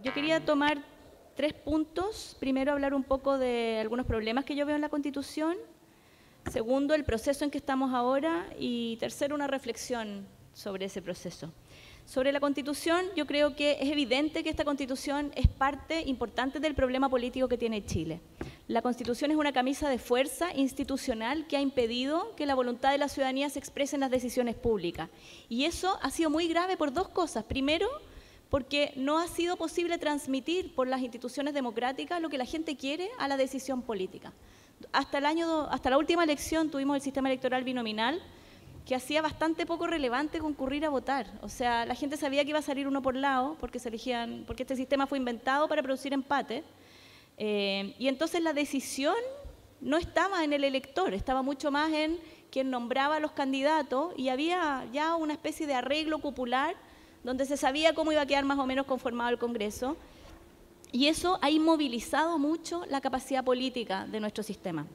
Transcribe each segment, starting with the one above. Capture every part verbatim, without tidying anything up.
yo quería tomar tres puntos. Primero, hablar un poco de algunos problemas que yo veo en la Constitución. Segundo, el proceso en que estamos ahora. Y tercero, una reflexión sobre ese proceso. Sobre la Constitución, yo creo que es evidente que esta Constitución es parte importante del problema político que tiene Chile. La Constitución es una camisa de fuerza institucional que ha impedido que la voluntad de la ciudadanía se exprese en las decisiones públicas. Y eso ha sido muy grave por dos cosas. Primero, porque no ha sido posible transmitir por las instituciones democráticas lo que la gente quiere a la decisión política. Hasta, el año, hasta la última elección tuvimos el sistema electoral binominal, que hacía bastante poco relevante concurrir a votar. O sea, la gente sabía que iba a salir uno por lado, porque, se elegían, porque este sistema fue inventado para producir empate, eh, y entonces la decisión no estaba en el elector, estaba mucho más en quien nombraba a los candidatos, y había ya una especie de arreglo popular donde se sabía cómo iba a quedar más o menos conformado el Congreso, y eso ha inmovilizado mucho la capacidad política de nuestro sistema.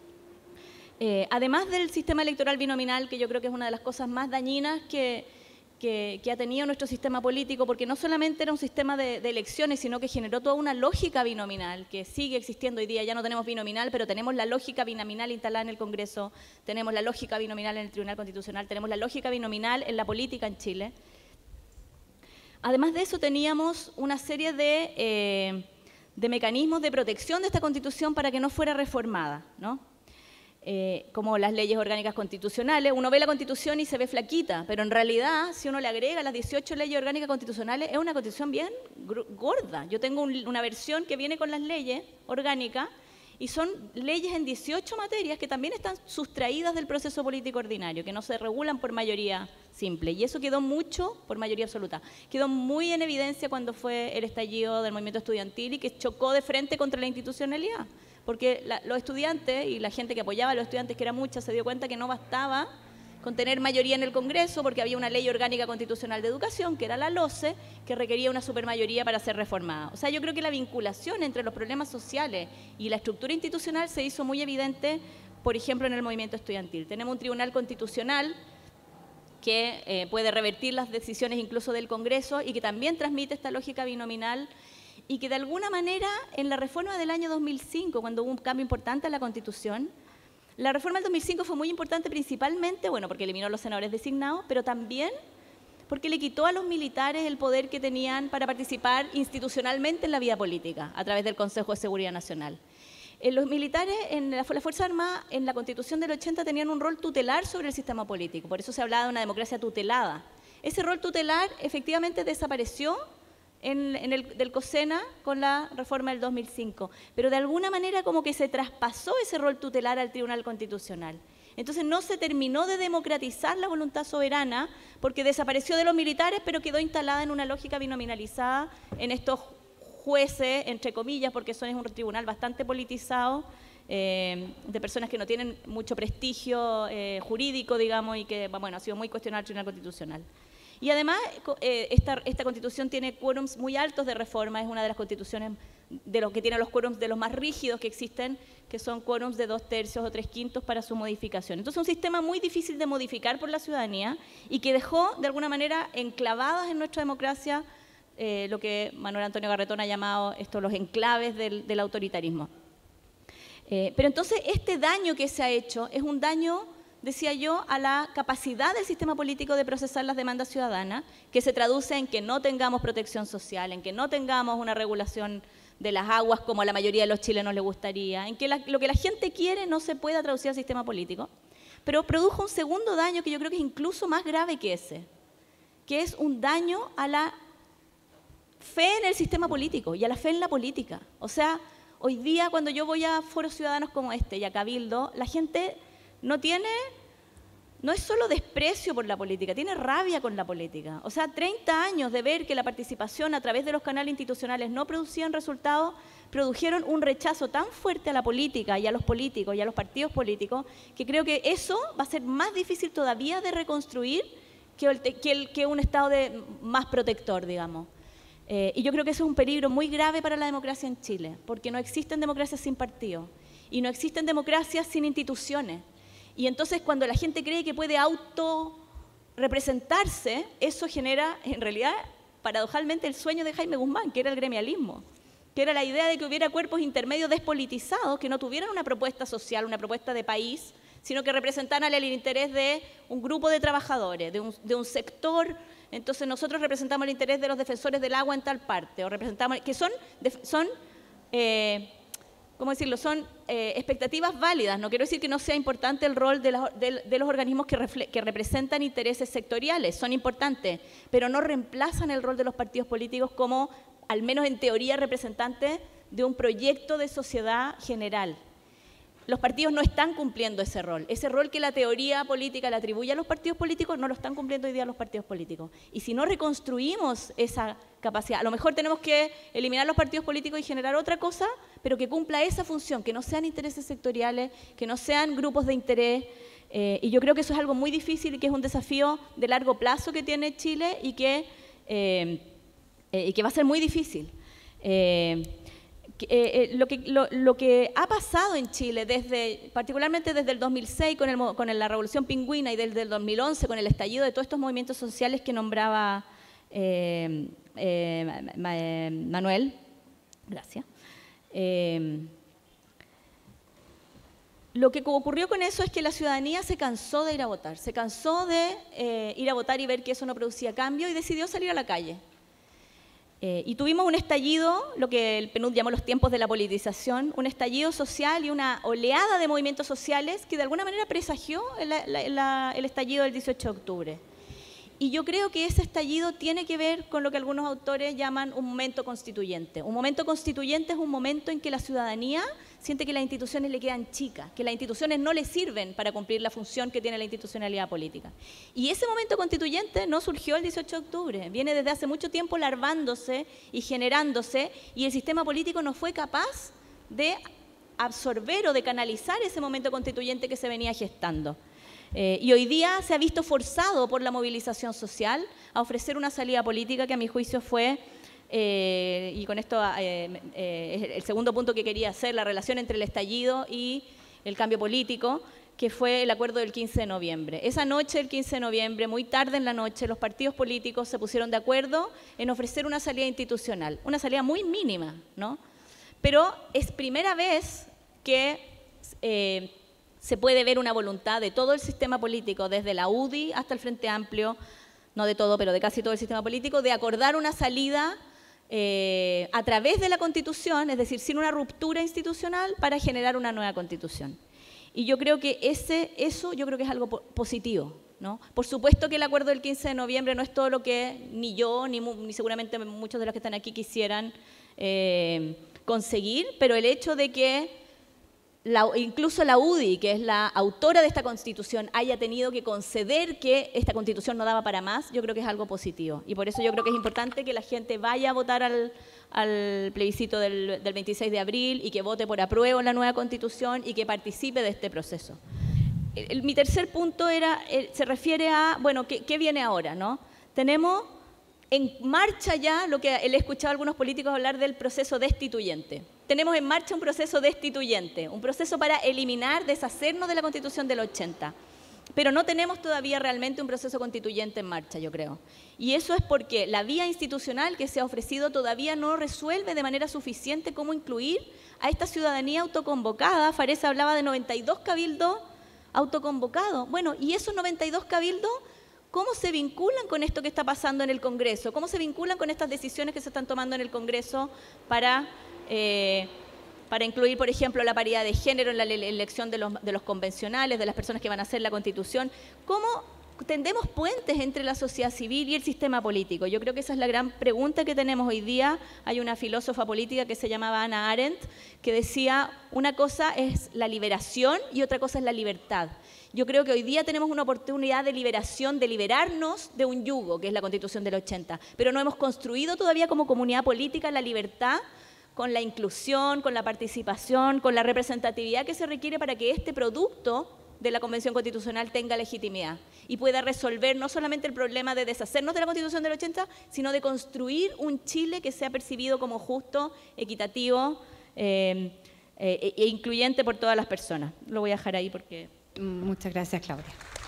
Eh, además del sistema electoral binominal, que yo creo que es una de las cosas más dañinas que, que, que ha tenido nuestro sistema político, porque no solamente era un sistema de, de elecciones, sino que generó toda una lógica binominal, que sigue existiendo hoy día. Ya no tenemos binominal, pero tenemos la lógica binominal instalada en el Congreso, tenemos la lógica binominal en el Tribunal Constitucional, tenemos la lógica binominal en la política en Chile. Además de eso, teníamos una serie de, eh, de mecanismos de protección de esta Constitución para que no fuera reformada, ¿no? Eh, como las leyes orgánicas constitucionales. Uno ve la Constitución y se ve flaquita, pero en realidad, si uno le agrega las dieciocho leyes orgánicas constitucionales, es una Constitución bien gorda. Yo tengo un, una versión que viene con las leyes orgánicas y son leyes en dieciocho materias que también están sustraídas del proceso político ordinario, que no se regulan por mayoría simple. Y eso quedó mucho por mayoría absoluta. Quedó muy en evidencia cuando fue el estallido del movimiento estudiantil y que chocó de frente contra la institucionalidad. Porque la, los estudiantes y la gente que apoyaba a los estudiantes, que era mucha, se dio cuenta que no bastaba con tener mayoría en el Congreso, porque había una ley orgánica constitucional de educación, que era la LOCE, que requería una supermayoría para ser reformada. O sea, yo creo que la vinculación entre los problemas sociales y la estructura institucional se hizo muy evidente, por ejemplo, en el movimiento estudiantil. Tenemos un tribunal constitucional que eh, puede revertir las decisiones incluso del Congreso y que también transmite esta lógica binominal, y que de alguna manera en la reforma del año dos mil cinco, cuando hubo un cambio importante en la Constitución, la reforma del dos mil cinco fue muy importante principalmente, bueno, porque eliminó a los senadores designados, pero también porque le quitó a los militares el poder que tenían para participar institucionalmente en la vida política, a través del Consejo de Seguridad Nacional. Eh, los militares en la, la Fuerza Armada, en la Constitución del ochenta, tenían un rol tutelar sobre el sistema político, por eso se hablaba de una democracia tutelada. Ese rol tutelar efectivamente desapareció En, en el, del COSENA con la reforma del dos mil cinco, pero de alguna manera como que se traspasó ese rol tutelar al Tribunal Constitucional. Entonces no se terminó de democratizar la voluntad soberana porque desapareció de los militares, pero quedó instalada en una lógica binominalizada en estos jueces, entre comillas, porque son es un tribunal bastante politizado, eh, de personas que no tienen mucho prestigio eh, jurídico, digamos, y que bueno, ha sido muy cuestionado el Tribunal Constitucional. Y además, eh, esta, esta Constitución tiene quórums muy altos de reforma, es una de las constituciones de los que tiene los quórums de los más rígidos que existen, que son quórums de dos tercios o tres quintos para su modificación. Entonces, un sistema muy difícil de modificar por la ciudadanía y que dejó, de alguna manera, enclavadas en nuestra democracia eh, lo que Manuel Antonio Garretón ha llamado esto, los enclaves del, del autoritarismo. Eh, pero entonces, este daño que se ha hecho es un daño, decía yo, a la capacidad del sistema político de procesar las demandas ciudadanas, que se traduce en que no tengamos protección social, en que no tengamos una regulación de las aguas como a la mayoría de los chilenos les gustaría, en que la, lo que la gente quiere no se pueda traducir al sistema político. Pero produjo un segundo daño que yo creo que es incluso más grave que ese, que es un daño a la fe en el sistema político y a la fe en la política. O sea, hoy día cuando yo voy a foros ciudadanos como este y a Cabildo, la gente no tiene, no es solo desprecio por la política, tiene rabia con la política. O sea, treinta años de ver que la participación a través de los canales institucionales no producían resultados, produjeron un rechazo tan fuerte a la política y a los políticos y a los partidos políticos, que creo que eso va a ser más difícil todavía de reconstruir que, el, que, el, que un Estado de, más protector, digamos. Eh, y yo creo que eso es un peligro muy grave para la democracia en Chile, porque no existen democracias sin partidos y no existen democracias sin instituciones. Y entonces cuando la gente cree que puede auto representarse, eso genera en realidad paradojalmente, el sueño de Jaime Guzmán, que era el gremialismo, que era la idea de que hubiera cuerpos intermedios despolitizados, que no tuvieran una propuesta social, una propuesta de país, sino que representaran el interés de un grupo de trabajadores, de un, de un sector. Entonces nosotros representamos el interés de los defensores del agua en tal parte, o representamos, que son, son eh, ¿cómo decirlo?, son eh, expectativas válidas. No quiero decir que no sea importante el rol de, la, de, de los organismos que, refle, que representan intereses sectoriales, son importantes, pero no reemplazan el rol de los partidos políticos como, al menos en teoría, representantes de un proyecto de sociedad general. Los partidos no están cumpliendo ese rol. Ese rol que la teoría política le atribuye a los partidos políticos, no lo están cumpliendo hoy día los partidos políticos. Y si no reconstruimos esa capacidad, a lo mejor tenemos que eliminar los partidos políticos y generar otra cosa, pero que cumpla esa función, que no sean intereses sectoriales, que no sean grupos de interés. Eh, y yo creo que eso es algo muy difícil y que es un desafío de largo plazo que tiene Chile y que, eh, eh, y que va a ser muy difícil. Eh, Eh, eh, lo, que, lo, lo que ha pasado en Chile, desde, particularmente desde el dos mil seis con, el, con la Revolución Pingüina y desde el dos mil once con el estallido de todos estos movimientos sociales que nombraba eh, eh, Ma, eh, Manuel, gracias. Eh, lo que ocurrió con eso es que la ciudadanía se cansó de ir a votar, se cansó de eh, ir a votar y ver que eso no producía cambio y decidió salir a la calle. Eh, y tuvimos un estallido, lo que el P N U D llamó los tiempos de la politización, un estallido social y una oleada de movimientos sociales que de alguna manera presagió el, la, la, el estallido del dieciocho de octubre. Y yo creo que ese estallido tiene que ver con lo que algunos autores llaman un momento constituyente. Un momento constituyente es un momento en que la ciudadanía siente que las instituciones le quedan chicas, que las instituciones no le sirven para cumplir la función que tiene la institucionalidad política. Y ese momento constituyente no surgió el dieciocho de octubre, viene desde hace mucho tiempo larvándose y generándose, y el sistema político no fue capaz de absorber o de canalizar ese momento constituyente que se venía gestando. Eh, y hoy día se ha visto forzado por la movilización social a ofrecer una salida política que a mi juicio fue, eh, y con esto eh, eh, el segundo punto que quería hacer, la relación entre el estallido y el cambio político, que fue el acuerdo del quince de noviembre. Esa noche, el quince de noviembre, muy tarde en la noche, los partidos políticos se pusieron de acuerdo en ofrecer una salida institucional, una salida muy mínima, ¿no? Pero es primera vez que eh, se puede ver una voluntad de todo el sistema político, desde la U D I hasta el Frente Amplio, no de todo, pero de casi todo el sistema político, de acordar una salida eh, a través de la Constitución, es decir, sin una ruptura institucional, para generar una nueva Constitución. Y yo creo que ese, eso yo creo que es algo po positivo, ¿no? Por supuesto que el acuerdo del quince de noviembre no es todo lo que ni yo, ni, ni seguramente muchos de los que están aquí quisieran eh, conseguir, pero el hecho de que La, incluso la U D I, que es la autora de esta Constitución, haya tenido que conceder que esta Constitución no daba para más, yo creo que es algo positivo. Y por eso yo creo que es importante que la gente vaya a votar al, al plebiscito del, del veintiséis de abril y que vote por apruebo en la nueva Constitución y que participe de este proceso. El, el, mi tercer punto era, el, se refiere a, bueno, ¿qué, qué viene ahora, ¿no? Tenemos en marcha ya lo que he escuchado a algunos políticos hablar del proceso destituyente. Tenemos en marcha un proceso destituyente, un proceso para eliminar, deshacernos de la Constitución del ochenta. Pero no tenemos todavía realmente un proceso constituyente en marcha, yo creo. Y eso es porque la vía institucional que se ha ofrecido todavía no resuelve de manera suficiente cómo incluir a esta ciudadanía autoconvocada. Faresa hablaba de noventa y dos cabildos autoconvocados. Bueno, ¿y esos noventa y dos cabildos cómo se vinculan con esto que está pasando en el Congreso? ¿Cómo se vinculan con estas decisiones que se están tomando en el Congreso para... Eh, para incluir, por ejemplo, la paridad de género en la elección de los, de los convencionales, de las personas que van a hacer la Constitución? ¿Cómo tendemos puentes entre la sociedad civil y el sistema político? Yo creo que esa es la gran pregunta que tenemos hoy día. Hay una filósofa política que se llamaba Hannah Arendt, que decía, una cosa es la liberación y otra cosa es la libertad. Yo creo que hoy día tenemos una oportunidad de liberación, de liberarnos de un yugo, que es la Constitución del ochenta, pero no hemos construido todavía como comunidad política la libertad, con la inclusión, con la participación, con la representatividad que se requiere para que este producto de la Convención Constitucional tenga legitimidad y pueda resolver no solamente el problema de deshacernos de la Constitución del ochenta, sino de construir un Chile que sea percibido como justo, equitativo eh, eh, e incluyente por todas las personas. Lo voy a dejar ahí porque... Muchas gracias, Claudia.